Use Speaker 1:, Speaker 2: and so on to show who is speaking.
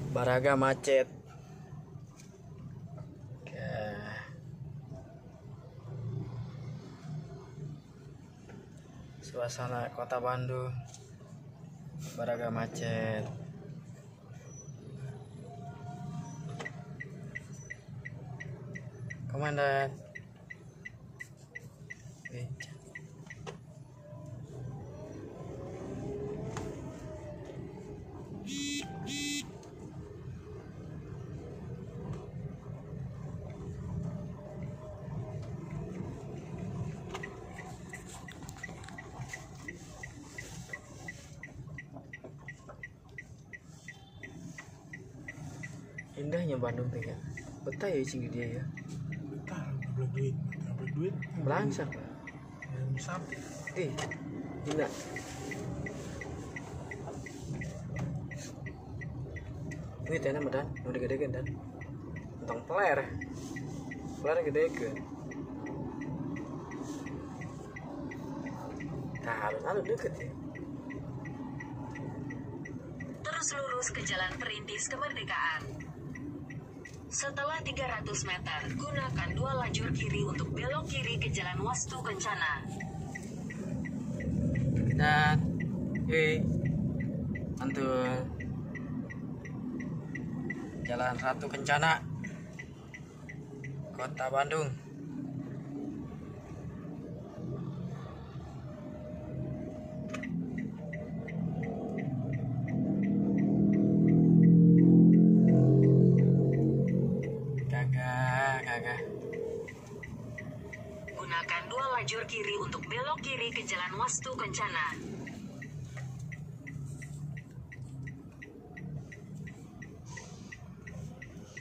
Speaker 1: Baraga macet. Oke. Suasana kota Bandung, Baraga macet. Komandan. Indahnya Bandung teh ya. Betah ya cing dia ya.
Speaker 2: Betah, nggak boleh duit.
Speaker 1: Belangsak.
Speaker 2: Sapi.
Speaker 1: Gila. Ini tena medan, nu gede-gede dan. Tentang peler. Peler gede ke. Harus deket ya.
Speaker 3: Terus lurus ke Jalan Perintis Kemerdekaan. Setelah 300 meter, gunakan 2 lajur kiri untuk belok kiri ke Jalan Wastu Kencana.
Speaker 1: Dan mantul Jalan Ratu Kencana, Kota Bandung. Kagak.
Speaker 3: Gunakan 2 lajur kiri untuk belok kiri ke Jalan Wastu Kencana.